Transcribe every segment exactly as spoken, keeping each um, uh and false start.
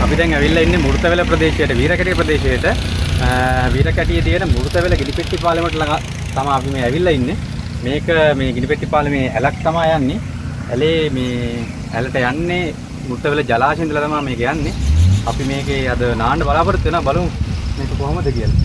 අපි දැන් ඇවිල්ලා ඉන්නේ මුර්තවැල ප්‍රදේශයට වීරකැටිය ප්‍රදේශයට. වීරකැටියේ තියෙන මුර්තවැල ගිනිපෙට්ටි පාලමට ළඟ තමයි අපි මේ ඇවිල්ලා ඉන්නේ. මේක මේ ගිනිපෙට්ටි පාලමේ ඇලක් තමයි යන්නේ. ඇලේ මේ ඇලට යන්නේ මුර්තවැල ජලාශය ඉඳලා තමයි මේක යන්නේ. අපි මේකේ අද නාන්න බලාපොරොත්තු වෙනවා බලමු මේක කොහොමද කියලා.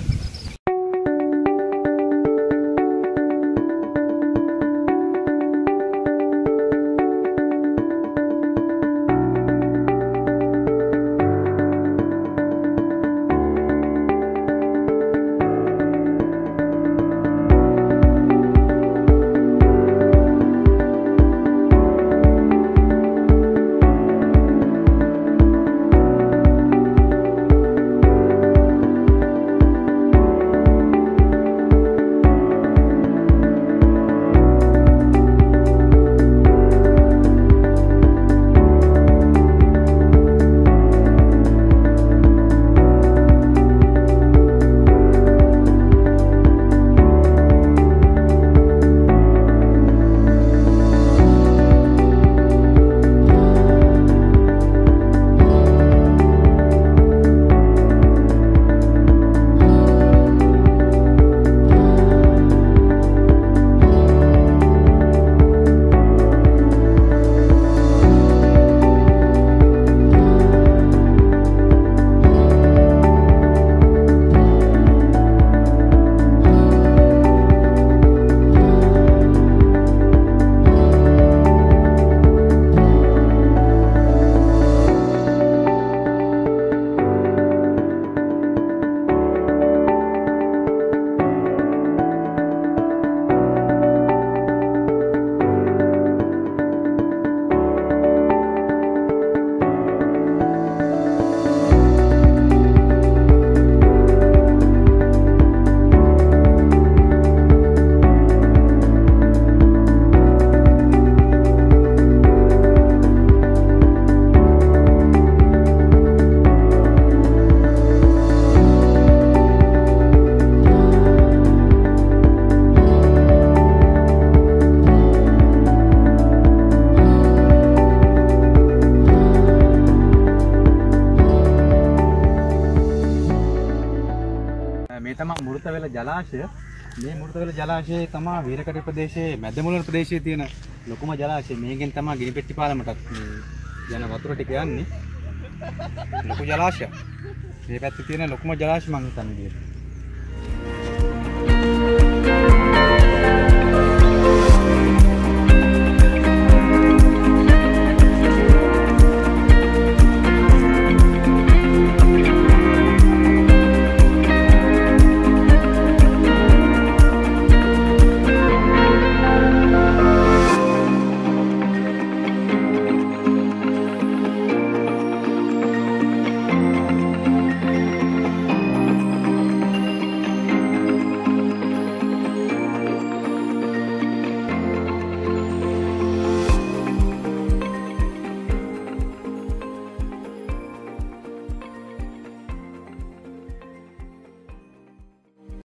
මේ තමයි මුර්තවැල ජලාශය. මේ මුර්තවැල ජලාශයේ තමයි වීරකැටිය ප්‍රදේශයේ මැදමුලන ප්‍රදේශයේ තියෙන ලොකුම ජලාශය. මේකෙන් තමයි ගිනිපෙට්ටි පාලමටත් මේ යන වතුර ටික යන්නේ. ලොකු ජලාශයක්. මේ පැත්තේ තියෙන ලොකුම ජලාශය මං හිතන්නේ.